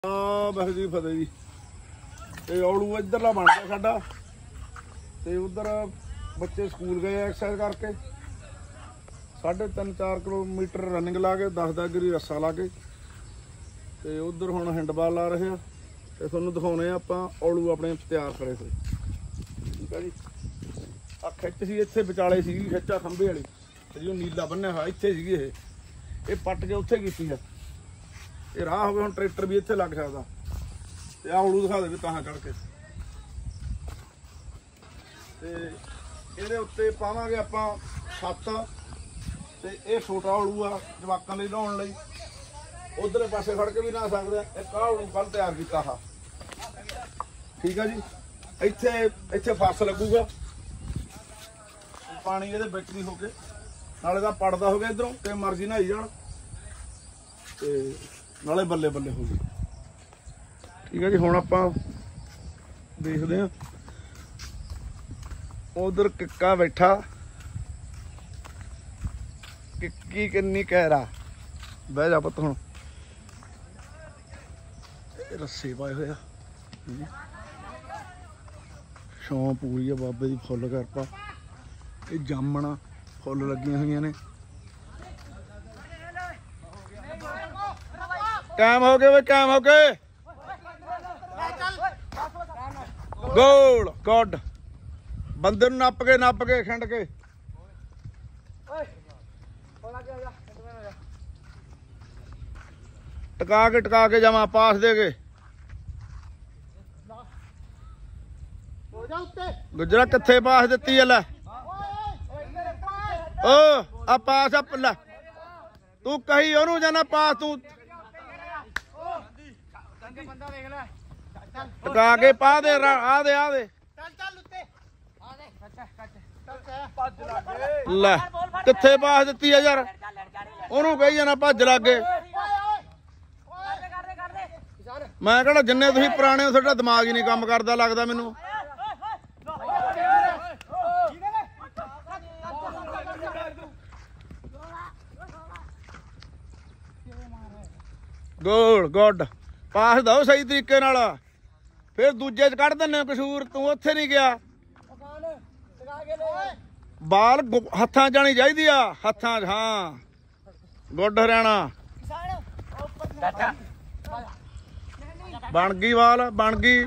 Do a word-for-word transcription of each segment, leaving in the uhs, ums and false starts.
ਵਾਹਿਗੁਰੂ ਜੀ ਫਤਿਹ ਜੀ। ਤੇ ਔਲੂ ਇੱਧਰਲਾ ਬਣ ਗਿਆ ਸਾਡਾ ਤੇ ਉਧਰ ਬੱਚੇ ਸਕੂਲ ਗਏ ਐਕਸਰਸਾਈਜ਼ ਕਰਕੇ ਸਾਢੇ ਤਿੰਨ ਚਾਰ ਕਿਲੋਮੀਟਰ ਰਨਿੰਗ ਲਾ ਕੇ ਦਸ ਦਸ ਗਰੀ ਰੱਸਾ ਲਾ ਕੇ ਤੇ ਉਧਰ ਹੁਣ ਹੈਂਡਬਾਲ ਲਾ ਰਹੇ ਆ ਤੇ ਤੁਹਾਨੂੰ ਦਿਖਾਉਣੇ ਆ ਆਪਾਂ ਔਲੂ ਆਪਣੇ ਤਿਆਰ ਕਰੇ ਹੋਏ। ਠੀਕ ਆ ਜੀ। ਆ ਖਿੱਚ ਸੀ ਇੱਥੇ ਵਿਚਾਲੇ ਸੀਗੀ ਖਿੱਚਾ ਖੰਭੇ ਵਾਲੀ ਤੇ ਜੋ ਨੀਲਾ ਬੰਨਿਆ ਹੋਇਆ ਇੱਥੇ ਸੀਗੀ ਇਹ ਇਹ ਪੱਟ ਕੇ ਉੱਥੇ ਕੀਤੀ ਆ। ਇਹ ਰਾਹ ਹੋ ਗਿਆ ਹੁਣ ਟਰੈਕਟਰ ਵੀ ਇੱਥੇ ਲੱਗ ਸਕਦਾ ਤੇ ਆ ਔਲੂ ਦਿਖਾ ਦੇ ਵੀ ਤਾਂ ਚੜ ਕੇ ਤੇ ਇਹਦੇ ਉੱਤੇ ਪਾਵਾਂਗੇ ਆਪਾਂ ਸੱਤ ਤੇ ਇਹ ਛੋਟਾ ਔਲੂ ਆ ਜਵਾਕਾਂ ਲਈ ਲਾਉਣ ਲਈ ਉਧਰਲੇ ਪਾਸੇ ਫੜ ਕੇ ਵੀ ਨਾ ਸਕਦੇ ਆ। ਇੱਕ ਆਹ ਔਲੂ ਕੱਲ ਤਿਆਰ ਕੀਤਾ ਆ। ਠੀਕ ਆ ਜੀ। ਇੱਥੇ ਇੱਥੇ ਫਸ ਲੱਗੂਗਾ ਪਾਣੀ ਇਹਦੇ ਵਿੱਚ ਨਹੀਂ ਹੋ ਕੇ ਨਾਲੇ ਦਾ ਪੜਦਾ ਹੋ ਗਿਆ ਇਧਰੋਂ ਤੇ ਮਰਜ਼ੀ ਨਹਾਈ ਜਾਣ ਤੇ ਨਾਲੇ ਬੱਲੇ ਬੱਲੇ ਹੋ ਗਈ। ਠੀਕ ਹੈ ਜੀ। ਹੁਣ ਆਪਾਂ ਦੇਖਦੇ ਹਾਂ ਉਧਰ ਕਿੱਕਾ ਬੈਠਾ ਕਿੱਕੀ ਕਿੰਨੀ ਕਹਿਰਾ ਬਹਿ ਜਾ ਪੁੱਤ। ਹੁਣ ਇਹ ਰੱਸੇ ਪਾਏ ਹੋਏ ਆ ਛਾਂ ਪੂਰੀ ਆ ਬਾਬੇ ਦੀ ਫੁੱਲ ਕਿਰਪਾ। ਇਹ ਜਾਮਣਾ ਫੁੱਲ ਲੱਗੀਆਂ ਹੋਈਆਂ ਨੇ। ਕਾਇਮ ਹੋ ਗਏ ਵੇ ਕਾਇਮ ਹੋ ਗਏ ਗੋਲ ਗੁੱਡ ਬੰਦੇ ਨੂੰ ਨੱਪ ਕੇ ਨੱਪ ਕੇ ਖੰਡ ਕੇ ਟਕਾ ਕੇ ਟਕਾ ਕੇ ਜਾਵਾਂ ਪਾਸ ਦੇ ਕੇ ਗੁਜਰਾ ਕਿੱਥੇ ਪਾਸ ਦਿੱਤੀ ਹੈ ਲੈ ਓ ਆ ਪਾਸ ਆ ਲੈ ਤੂੰ ਕਹੀ ਉਹਨੂੰ ਜਾਣਾ ਪਾਸ ਤੂੰ ਟਕਾ ਕੇ ਪਾ ਦੇ ਆ ਦੇ ਆ ਦੇ ਲੈ ਕਿੱਥੇ ਪਾਸ ਦਿੱਤੀ ਆ ਯਾਰ ਉਹਨੂੰ ਕਹੀ ਜਾਣਾ ਭੱਜ ਲੱਗੇ। ਮੈਂ ਕਹਿੰਦਾ ਜਿੰਨੇ ਤੁਸੀਂ ਪੁਰਾਣੇ ਹੋ ਤੁਹਾਡਾ ਦਿਮਾਗ ਹੀ ਨਹੀਂ ਕੰਮ ਕਰਦਾ ਲੱਗਦਾ ਮੈਨੂੰ। ਗੋਲ ਗੁੱਡ ਪਾਸ ਦੋ ਸਹੀ ਤਰੀਕੇ ਨਾਲ ਫਿਰ ਦੂਜੇ ਚ ਕੱਢ ਦਿੰਦੇ ਕਸੂਰ ਤੂੰ ਉੱਥੇ ਨਹੀਂ ਗਿਆ। ਬਾਲ ਹੱਥਾਂ ਜਾਣੀ ਚਾਹੀਦੀ ਆ ਹੱਥਾਂ ਚ। ਹਾਂ ਗੁੱਡ ਹਰਿਆਣਾ ਬਣ ਗਈ ਬਾਲ ਬਣ ਗਈ।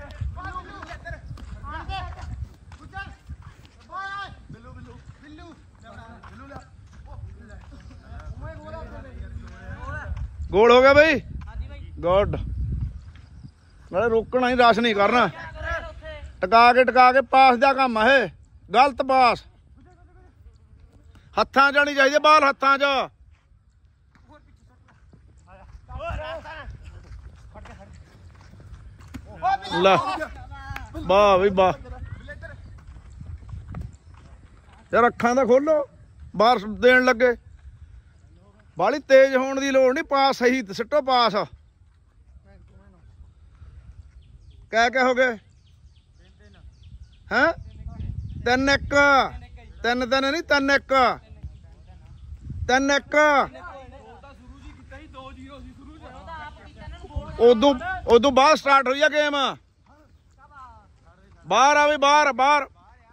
ਗੋਲ ਹੋ ਗਿਆ ਬਈ ਗੁੱਡ। ਨਾਲੇ ਰੋਕਣਾ ਹੀ ਰਸ਼ ਨਹੀਂ ਕਰਨਾ ਟਕਾ ਕੇ ਟਕਾ ਕੇ ਪਾਸ ਦਾ ਕੰਮ ਆ ਇਹ ਗਲਤ ਪਾਸ ਹੱਥਾਂ ਜਾਣੀ ਚਾਹੀਦੀ ਬਾਲ ਹੱਥਾਂ ਚ। ਲੈ ਵਾਹ ਬਈ ਵਾਹ ਯਾਰ ਅੱਖਾਂ ਦਾ ਖੋਲੋ ਬਾਹਰ ਦੇਣ ਲੱਗੇ ਬਾਹਲੀ ਤੇਜ਼ ਹੋਣ ਦੀ ਲੋੜ ਨਹੀਂ। ਪਾਸ ਸਹੀ ਸਿੱਟੋ ਪਾਸ। ਕਹਿ ਕੇ ਹੋ ਗਏ ਹੈਂ ਤਿੰਨ ਇੱਕ ਤਿੰਨ ਤਿੰਨ ਨਹੀਂ ਤਿੰਨ ਇੱਕ ਤਿੰਨ ਇੱਕ ਉਦੋਂ ਉਦੋਂ ਬਾਅਦ ਸਟਾਰਟ ਹੋਈ ਆ ਗੇਮ। ਬਾਹਰ ਆਵੇ ਬਾਹਰ ਬਾਹਰ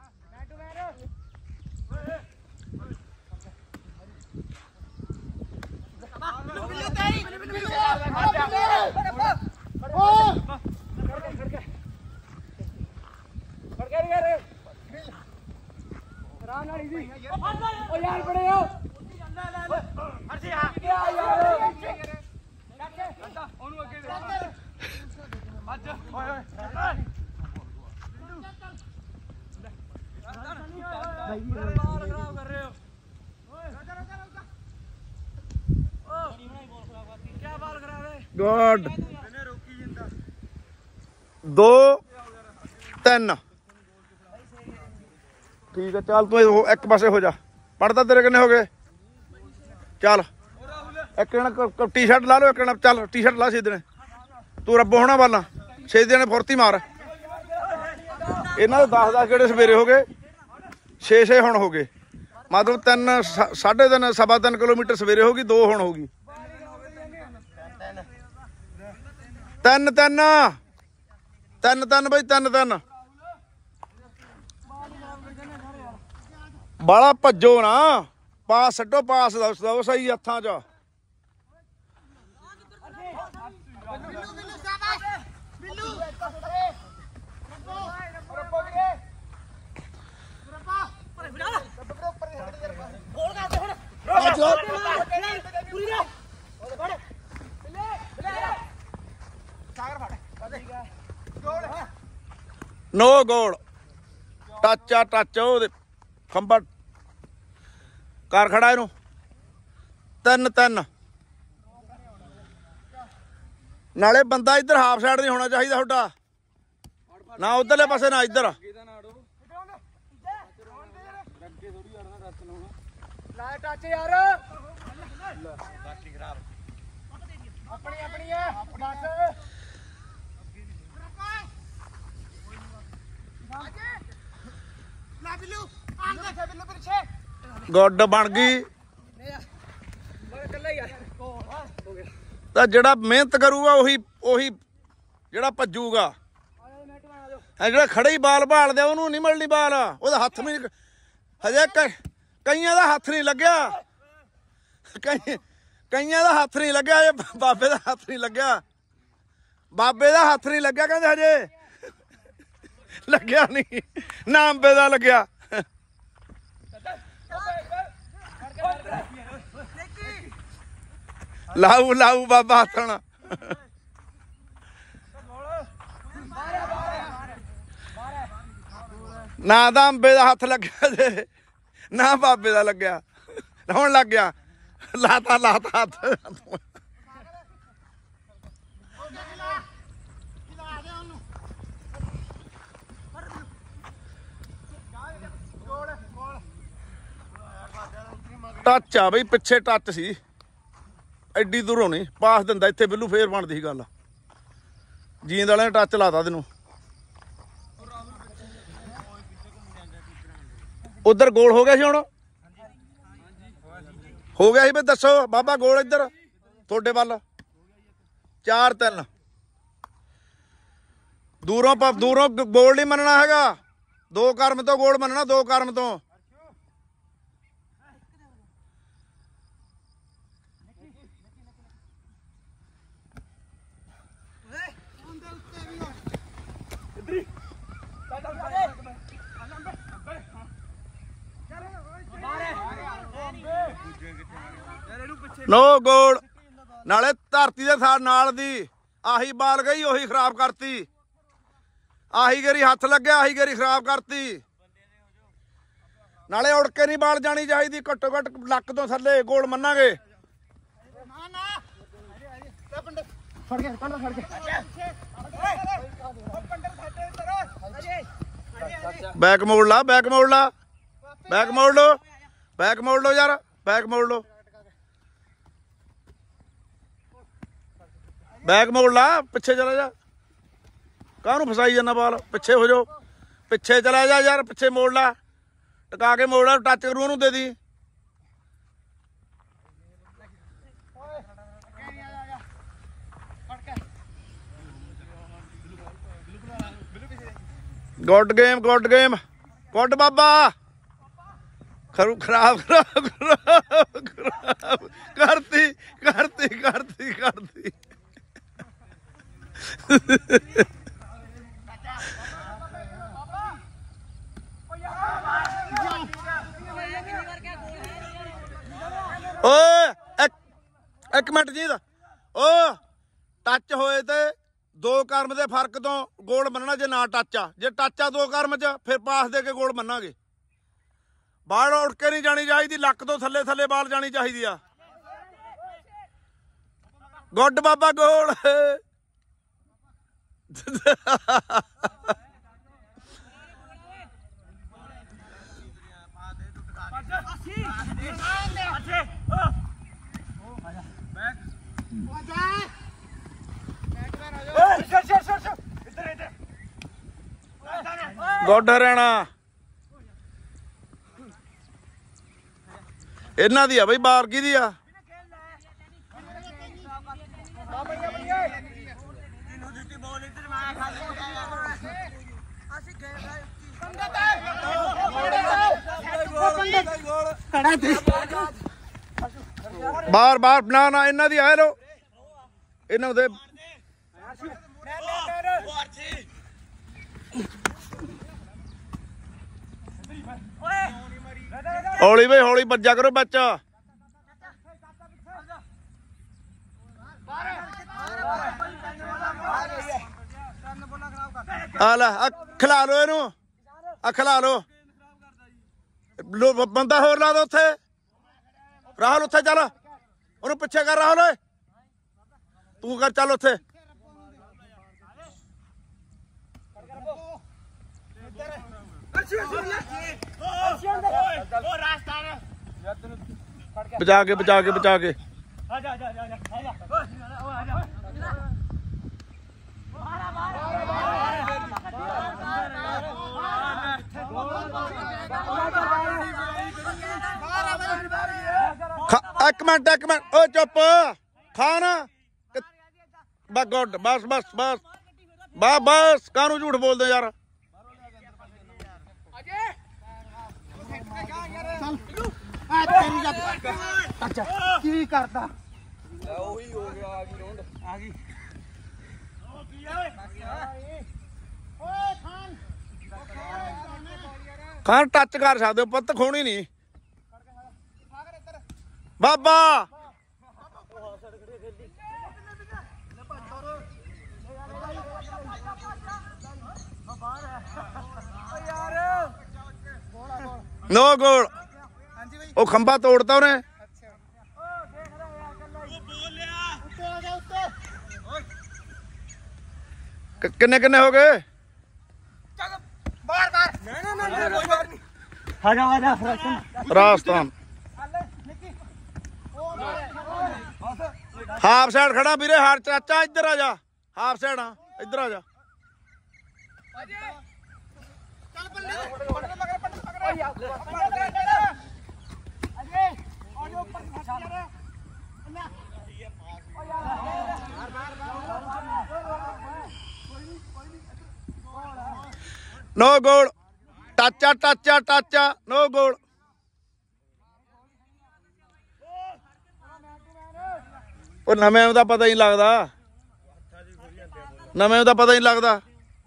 ਗੁੱਡ ਦੋ ਤਿੰਨ। ਠੀਕ ਹੈ ਚੱਲ ਤੂੰ ਇੱਕ ਪਾਸੇ ਹੋ ਜਾ ਪੜਦਾ ਤੇਰੇ ਕਿੰਨੇ ਹੋ ਗਏ ਚੱਲ ਇੱਕ ਜਣਾ ਟੀ ਸ਼ਰਟ ਲਾ ਲਓ ਇੱਕ ਜਣਾ ਚੱਲ ਟੀ ਸ਼ਰਟ ਲਾ ਛੇ ਦਿਨ ਤੂੰ ਰੱਬੋ ਹੋਣਾ ਵਾਲਾ ਛੇ ਦਿਨ ਫੁਰਤੀ ਮਾਰ। ਇਹਨਾਂ ਦੇ ਦਸ ਦਸ ਕਿਹੜੇ ਸਵੇਰੇ ਹੋ ਗਏ ਛੇ ਛੇ ਹੁਣ ਹੋ ਗਏ ਮਤਲਬ ਤਿੰਨ ਸਾਢੇ ਤਿੰਨ ਸਵਾ ਤਿੰਨ ਕਿਲੋਮੀਟਰ ਸਵੇਰੇ ਹੋ ਗਈ ਦੋ ਹੁਣ ਹੋ ਗਈ। ਤਿੰਨ ਤਿੰਨ ਤਿੰਨ ਤਿੰਨ ਬਈ ਤਿੰਨ ਤਿੰਨ ਬਾਲਾ ਭੱਜੋ ਨਾ ਪਾਸ ਛੱਡੋ ਪਾਸ ਦੋ ਸਹੀ ਹੱਥਾਂ 'ਚ ਨੋ ਗੋਲ ਟੱਚ ਆ ਟੱਚ ਉਹਦੇ ਖੰਭਾ ਕਰ ਖੜਾ ਇਹਨੂੰ ਤਿੰਨ ਤਿੰਨ ਨਾਲੇ ਬੰਦਾ ਇੱਧਰ ਹਾਫ ਸਾਈਡ ਨਹੀਂ ਹੋਣਾ ਚਾਹੀਦਾ ਤੁਹਾਡਾ ਨਾ ਉਧਰਲੇ ਪਾਸੇ ਨਾ ਇੱਧਰ ਟੱਚ ਯਾਰ ਆਪਣੀ ਆਪਣੀ ਹੈ ਗੁੱਡ ਬਣ ਗਈ ਤਾਂ ਜਿਹੜਾ ਮਿਹਨਤ ਕਰੂਗਾ ਉਹੀ ਉਹੀ ਜਿਹੜਾ ਭੱਜੂਗਾ ਜਿਹੜਾ ਖੜੇ ਹੀ ਬਾਲ ਭਾਲਦੇ ਉਹਨੂੰ ਨਹੀਂ ਮਿਲਣੀ ਬਾਲ ਉਹਦਾ ਹੱਥ ਵੀ ਹਜੇ ਕਈਆਂ ਦਾ ਹੱਥ ਨਹੀਂ ਲੱਗਿਆ ਕਈ ਕਈਆਂ ਦਾ ਹੱਥ ਨਹੀਂ ਲੱਗਿਆ ਇਹ ਬਾਬੇ ਦਾ ਹੱਥ ਨਹੀਂ ਲੱਗਿਆ ਬਾਬੇ ਦਾ ਹੱਥ ਨਹੀਂ ਲੱਗਿਆ ਕਹਿੰਦੇ ਹਜੇ ਲੱਗਿਆ ਨਹੀਂ ਨਾ ਅੰਬੇ ਦਾ ਲੱਗਿਆ ਲਾਊ ਲਾਊ ਬਾਬਾ ਹੱਥਣ ਨਾ ਤਾਂ ਅੰਬੇ ਦਾ ਹੱਥ ਲੱਗਿਆ ਜੇ ਨਾ ਬਾਬੇ ਦਾ ਲੱਗਿਆ ਹੁਣ ਲੱਗ ਗਿਆ ਲਾਤਾ ਲਾਤਾ ਹੱਥ ਟੱਚ ਆ ਬਈ ਪਿੱਛੇ ਟੱਚ ਸੀ ਐਡੀ ਦੂਰੋਂ ਨਹੀਂ ਪਾਸ ਦਿੰਦਾ ਇੱਥੇ ਬਿੱਲੂ ਫੇਰ ਬਣਦੀ ਸੀ ਗੱਲ ਜੀਂਦ ਵਾਲਿਆਂ ਨੇ ਟੱਚ ਲਾਤਾ ਤੈਨੂੰ ਉਧਰ ਗੋਲ ਹੋ ਗਿਆ ਸੀ ਹੁਣ ਹੋ ਗਿਆ ਸੀ ਬਈ ਦੱਸੋ ਬਾਬਾ ਗੋਲ ਇੱਧਰ ਤੁਹਾਡੇ ਵੱਲ ਚਾਰ ਤਿੰਨ ਦੂਰੋਂ ਦੂਰੋਂ ਗੋਲ ਨਹੀਂ ਮੰਨਣਾ ਹੈਗਾ ਦੋ ਕਰਮ ਤੋਂ ਗੋਲ ਮੰਨਣਾ ਦੋ ਕਰਮ ਤੋਂ ਨੋ ਗੋਲ ਨਾਲੇ ਧਰਤੀ ਦੇ ਸਾਰ ਨਾਲ ਦੀ ਆਹੀ ਬਾਲ ਗਈ ਉਹੀ ਖਰਾਬ ਕਰਤੀ ਆਹੀ ਗੇਰੀ ਹੱਥ ਲੱਗਿਆ ਆਹੀ ਗੇਰੀ ਖਰਾਬ ਕਰਤੀ ਨਾਲੇ ਉੜ ਕੇ ਨਹੀਂ ਬਾਲ ਜਾਣੀ ਚਾਹੀਦੀ ਘੱਟੋ ਘੱਟ ਲੱਕ ਤੋਂ ਥੱਲੇ ਗੋਲ ਮੰਨਾਂਗੇ ਬੈਕ ਮੋੜ ਲਾ ਬੈਕ ਮੋੜ ਲਾ ਬੈਕ ਮੋੜ ਲੋ ਬੈਕ ਮੋੜ ਲੋ ਯਾਰ ਬੈਕ ਮੋੜ ਲੋ ਬੈਕ ਮੋੜ ਲਾ ਪਿੱਛੇ ਚਲਾ ਜਾ ਕਾਹਨੂੰ ਫਸਾਈ ਜਾਂਦਾ ਬਾਲ ਪਿੱਛੇ ਹੋ ਜਾਓ ਪਿੱਛੇ ਚਲਾ ਜਾ ਯਾਰ ਪਿੱਛੇ ਮੋੜ ਲਾ ਟਕਾ ਕੇ ਮੋੜ ਲਾ ਟੱਚ ਕਰੂ ਉਹਨੂੰ ਦੇ ਦੀ good game good game good ਬਾਬਾ ਖਰੂ ਖਰਾਬ ਖਰਾਬ ਖਰਾਬ ਕਰਤੀ ਕਰਤੀ ਕਰਤੀ ਕਰਤੀ ਓਏ ਇੱਕ ਇੱਕ ਮਿੰਟ ਜੀ ਦਾ ਓ ਟੱਚ ਹੋਏ ਤੇ ਦੋ ਕਰਮ ਦੇ ਫਰਕ ਤੋਂ ਗੋਲ ਮੰਨਣਾ ਜੇ ਨਾ ਟੱਚ ਆ ਜੇ ਟੱਚ ਆ ਦੋ ਕਰਮ ਚ ਫਿਰ ਪਾਸ ਦੇ ਕੇ ਗੋਲ ਮੰਨਾਂਗੇ ਬਾਲ ਉੱਡ ਕੇ ਨਹੀਂ ਜਾਣੀ ਚਾਹੀਦੀ ਲੱਕ ਤੋਂ ਥੱਲੇ ਥੱਲੇ ਬਾਲ ਜਾਣੀ ਚਾਹੀਦੀ ਆ ਗੁੱਡ ਬਾਬਾ ਗੋਲ ਗੁੱਡ ਹਰਿਆਣਾ ਇਹਨਾਂ ਦੀ ਆ ਬਈ ਬਾਲ ਕਿਹਦੀ ਆ ਬਾਹਰ ਬਾਹਰ ਨਾ ਨਾ ਇਹਨਾਂ ਦੀ ਆਏ ਲੋ ਇਹਨਾਂ ਦੇ ਹੌਲੀ ਬਈ ਹੌਲੀ ਭੱਜਾ ਕਰੋ ਬੱਚਾ ਆ ਲੈ ਆ ਖਿਲਾ ਲੋ ਇਹਨੂੰ ਆ ਖਿਲਾ ਲੋ ਬੰਦਾ ਹੋਰ ਲਾ ਦੋ ਉੱਥੇ ਰਾਹੁਲ ਉੱਥੇ ਚੱਲ ਉਹਨੂੰ ਪਿੱਛੇ ਕਰ ਰਾਹੁਲ ਓਏ ਤੂੰ ਕਰ ਚੱਲ ਉੱਥੇ ਬਚਾ ਕੇ ਬਚਾ ਕੇ ਬਚਾ ਕੇ ਇੱਕ ਮਿੰਟ ਇੱਕ ਮਿੰਟ ਓ ਚੁੱਪ ਖਾਨ ਬਸ ਗੁੱਡ ਬਸ ਬਸ ਬਸ ਬਸ ਬਸ ਕਾਹਨੂੰ ਝੂਠ ਬੋਲਦੇ ਯਾਰ ਕੀ ਕਰਦਾ ਉਹੀ ਹੋ ਗਿਆ ਆ ਗਈ ਰੌਂਡ ਆ ਗਈ ਖਾਨ ਟੱਚ ਕਰ ਸਕਦੇ ਹੋ ਪੁੱਤ ਖੋਣੀ ਨਹੀਂ ਬਾਬਾ ਨੋ ਗੋਲ ਉਹ ਖੰਭਾ ਤੋੜਤਾ ਉਹਨੇ ਕਿੰਨੇ ਕਿੰਨੇ ਹੋ ਗਏ ਬਾਹਰ ਬਾਹਰ ਨਾ ਨਾ ਨਾ ਕੋਈ ਬਾਹਰ ਨਹੀਂ ਆ ਜਾ ਆ ਜਾ ਰਾਜਸਥਾਨ ਹਾਫ ਸਾਈਡ ਖੜਾ ਵੀਰੇ ਹਾਰ ਚਾਚਾ ਇੱਧਰ ਆ ਜਾ ਹਾਫ ਸਾਈਡ ਆ ਇੱਧਰ ਆ ਜਾ ਚੱਲ ਬੱਲੇ ਪਕੜ ਮਗਰ ਪਕੜ ਅਜੇ ਆਜੋ ਉੱਪਰ ਫਸ ਯਾਰ ਅੱਲਾ ਓ ਯਾਰ ਬਾਹਰ ਬਾਹਰ ਨੋ ਗੋਲ ਟਾਚਾ ਟਾਚਾ ਟਾਚਾ ਨੋ ਗੋਲ ਉਹ ਨਵੇਂ ਉਹਦਾ ਪਤਾ ਹੀ ਲੱਗਦਾ ਨਵੇਂ ਉਹਦਾ ਪਤਾ ਹੀ ਲੱਗਦਾ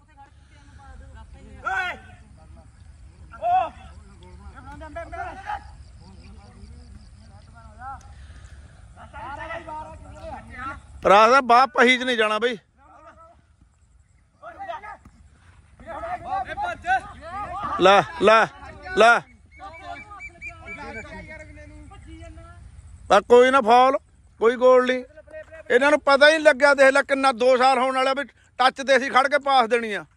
ਰਾਤ ਦਾ ਬਾਪ ਪਹੀ ਚ ਨਹੀਂ ਜਾਣਾ ਬਈ ਲੈ ਲੈ ਲੈ ਆ ਕੋਈ ਨਾ ਫਾਉਲ ਕੋਈ ਗੋਲ ਨਹੀਂ ਇਹਨਾਂ ਨੂੰ ਪਤਾ ਹੀ ਨਹੀਂ ਲੱਗਿਆ ਦੇਖ ਲੈ ਕਿੰਨਾ ਦੋ ਸਾਲ ਹੋਣ ਵਾਲਾ ਵੀ ਟੱਚ ਤੇ ਅਸੀਂ ਖੜ ਕੇ ਪਾਸ ਦੇਣੀ ਆ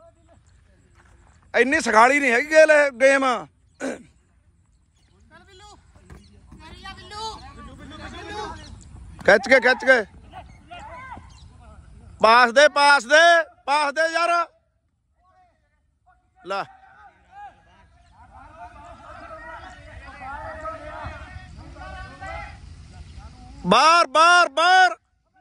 ਇੰਨੀ ਸਖਾਲੀ ਨਹੀਂ ਹੈਗੀ ਗੇਲ ਗੇਮ ਖਿੱਚ ਕੇ ਖਿੱਚ ਕੇ ਪਾਸ ਦੇ ਪਾਸ ਦੇ ਪਾਸ ਦੇ ਯਾਰ ਲੈ ਬਾਹਰ ਬਾਹਰ ਬਾਹਰ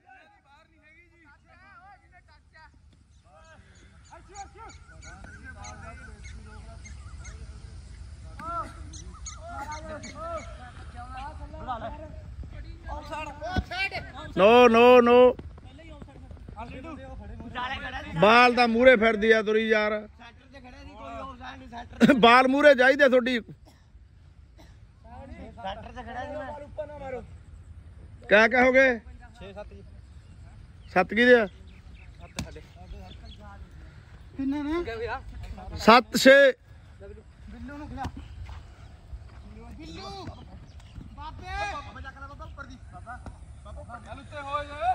ਨੋ ਨੋ ਨੋ ਬਾਲ ਤਾਂ ਮੂਰੇ ਫਿਰਦੀ ਆ ਤੁਰੀ ਯਾਰ ਬਾਲ ਮੂਰੇ ਚਾਹੀਦੇ ਤੁਹਾਡੀ ਕਿਆ ਕਿਆ ਹੋ ਗਏ ਛੇ ਸੱਤ ਜੀ ਸੱਤ ਕੀ ਦੇ ਕਿੰਨੇ ਨੇ ਸੱਤ ਛੇ ਬਿੱਲੂ ਨੂੰ ਖਿਲਾ ਬਿੱਲੂ ਬਾਬੇ ਬਾਬਾ ਚੱਕ ਲੈ ਬਾਬਾ ਉੱਪਰ ਦੀ ਬਾਬਾ ਬਾਬਾ ਚੱਲ ਉੱਤੇ ਹੋ ਜਾ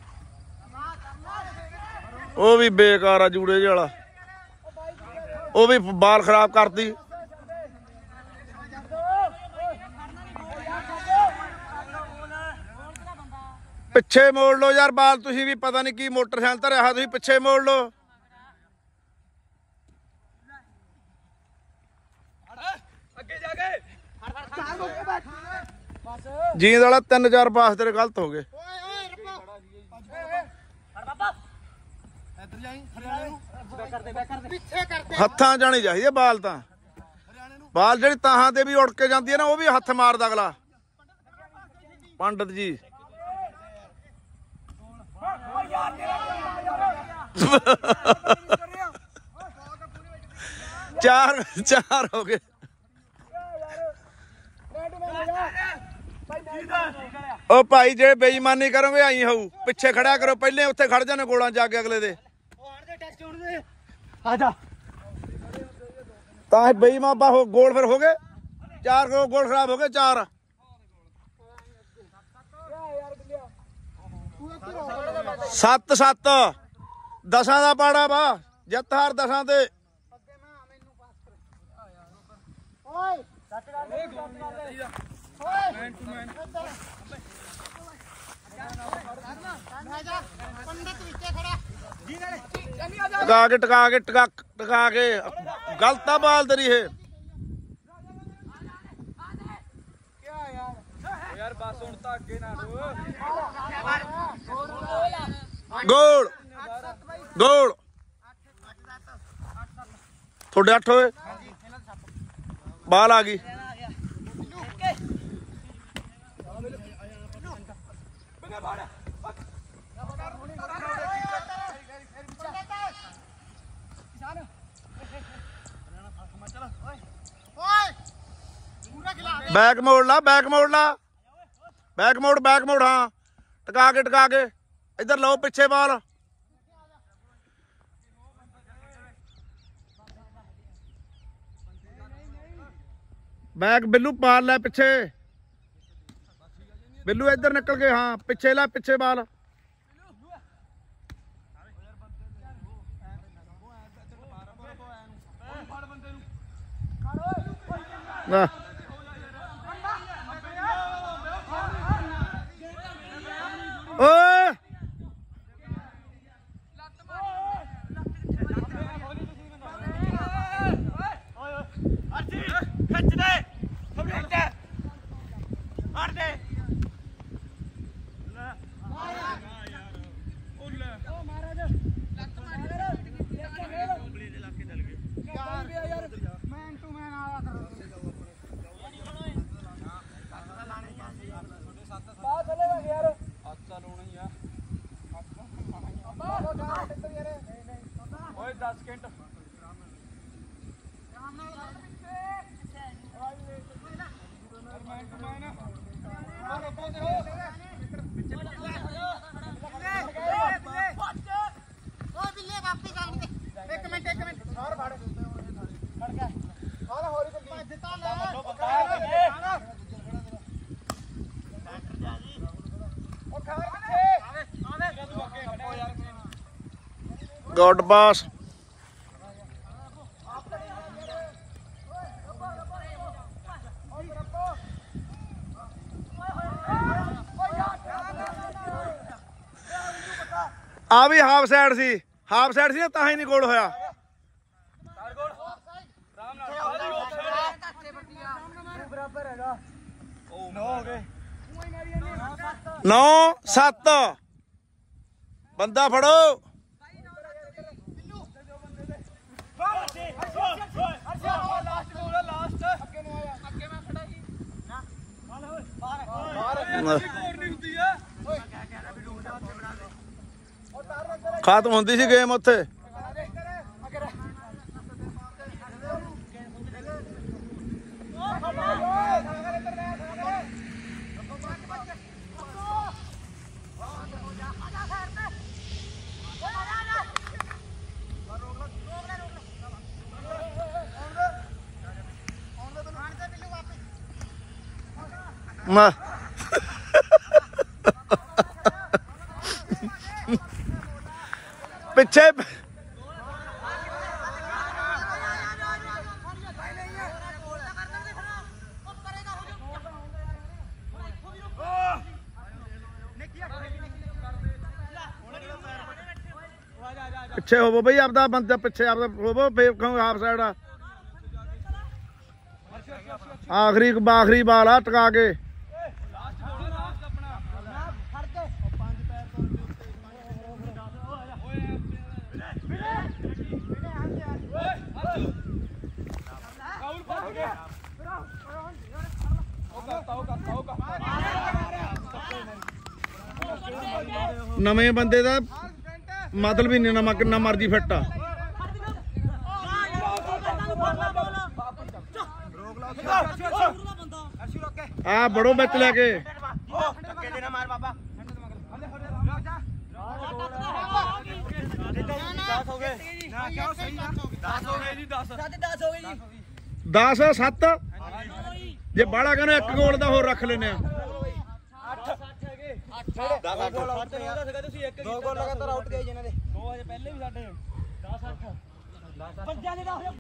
ਉਹ ਵੀ ਬੇਕਾਰ ਆ ਜੂੜੇ ਜਿਹੇ ਵਾਲਾ ਉਹ ਵੀ ਬਾਲ ਖਰਾਬ ਕਰਤੀ ਪਿੱਛੇ ਮੋੜ ਲਓ ਯਾਰ ਬਾਲ ਤੁਸੀਂ ਵੀ ਪਤਾ ਨਹੀਂ ਕੀ ਮੋਟਰਸਾਈਕਲ ਤੇ ਰਿਹਾ ਤੁਸੀਂ ਪਿੱਛੇ ਮੋੜ ਲਓ ਅੱਗੇ ਜਾ ਕੇ ਜੀਂਦ ਵਾਲਾ ਤਿੰਨ ਚਾਰ ਪਾਸ ਤੇਰੇ ਗਲਤ ਹੋ ਗਏ ਓਏ ਓਏ ਰੱਬਾ ਫੜ ਬਾਬਾ ਹੱਥਾਂ ਜਾਣੀ ਚਾਹੀਦੀ ਬਾਲ ਤਾਂ ਬਾਲ ਜਿਹੜੀ ਤਾਹਾਂ ਤੇ ਵੀ ਉੜ ਕੇ ਜਾਂਦੀ ਹੈ ਨਾ ਉਹ ਵੀ ਹੱਥ ਮਾਰਦਾ ਅਗਲਾ ਪੰਡਤ ਜੀ ਚਾਰ ਚਾਰ ਹੋ ਗਏ ਉਹ ਭਾਈ ਜਿਹੜੇ ਬੇਈਮਾਨੀ ਕਰੋਗੇ ਆਈ ਹੋਊ ਪਿੱਛੇ ਖੜਿਆ ਕਰੋ ਪਹਿਲੇ ਉੱਥੇ ਖੜ ਜਾਣੇ ਗੋਲਾਂ ਜਾ ਕੇ ਅਗਲੇ ਦੇ ਤਾਂ ਬੇਈਮਾਨ ਬਾ ਹੋ ਗੋਲ ਫਿਰ ਹੋ ਗਏ ਚਾਰ ਗੋਲ ਖਰਾਬ ਹੋ ਗਏ ਚਾਰ ਸੱਤ ਸੱਤ ਦਸਾਂ ਦਾ ਪਾੜਾ ਵਾ ਜਿੱਤ ਹਾਰ ਦਸਾਂ ਤੇ ਟਕਾ ਕੇ ਟਕਾ ਕੇ ਟਕਾ ਟਕਾ ਕੇ ਗਲਤ ਆ ਬਾਲ ਤੇਰੀ ਇਹ ਯਾਰ ਬਸ ਹੁਣ ਤਾਂ ਅੱਗੇ ਨਾ ਗੋਲ ਗੋਲ ਤੁਹਾਡੇ ਅੱਠ ਹੋਏ ਬਾਲ ਆ ਗਈ बैक मोड़ ला बैक मोड़ ला बैक मोड़ बैक मोड़ हाँ टका के टका के इधर लो पिछे बाल बैक बिल्लू पाल लै पिछे बिल्लू इधर निकल के हाँ पिछे ला पिछे बाल ना ਓਏ ਖਿੱਚ ਦੇ ਖਿੱਚ ਹਟ ਦੇ ਉਹ ਲੈ ਉਹ ਮਹਾਰਾਜ ਲੱਤ ਮਾਰ ਕੰਪਲੀ ਦੇ ਇਲਾਕੇ ਚੱਲ ਗਏ ਯਾਰ ਮੈਨ ਟੂ ਮੈਨ ਆਇਆ ਕਰੋ ਬਾਹਰ ਚਲੇਗਾ ਯਾਰ ਆਚਾ ਲਾਉਣਾ ਹੀ ਆ ਬਾਹਰ ਜਾ ਟਿੱਕਰ ਯਾਰ ਓਏ ਦਸ ਮਿੰਟ ਰਾਮ ਨਾਲ ਪਿੱਛੇ ਮੈਨ ਟੂ ਮੈਨ ਆ ਰੋਕੋ ਤੇ ਹੋ ਪਿੱਛੇ ਓਏ ਬਿੱਲੇ ਵਾਪਸ ਆਣ ਦੇ ਇੱਕ ਮਿੰਟ ਇੱਕ ਮਿੰਟ ਹੋਰ ਫੜ ਫੜ ਗਿਆ ਹੋਰ ਹੌਲੀ ਤੇ ਭੱਜਤਾ ਲੈ गुड बॉस आ भी हाफ साइड सी हाफ साइड सी ना तां ही नहीं गोल होया नौ सत्त बंदा फड़ो खत्म होती सी गेम उत्थे मैं पिछे पिछे होवो बई आपदा बंदा पिछे आपदा होवो फिर हाफ साइड आ आखिरी आखिरी बाल आ टका के ਨਵੇਂ ਬੰਦੇ ਦਾ ਮਤਲਬ ਹੀ ਨਹੀਂ ਨਾ ਕਿੰਨਾ ਮਰਜੀ ਫਿੱਟ ਆ ਆ ਬੜੋ ਵਿੱਚ ਲੈ ਕੇ ਦਸ ਸੱਤ ਜੇ ਬਾਹਲਾ ਕਹਿੰਦੇ ਇੱਕ ਗੋਲ ਦਾ ਹੋਰ ਰੱਖ ਲੈਨੇ ਆ ਦੋ ਗੋਲ ਲਗਾਤਾਰ ਆਊਟ ਗਏ ਜਿਹਨਾਂ ਦੇ ਦੋ ਹਜੇ ਪਹਿਲੇ ਵੀ ਸਾਡੇ ਦਸ ਅੱਠ ਪੰਜਾਂ ਦੇ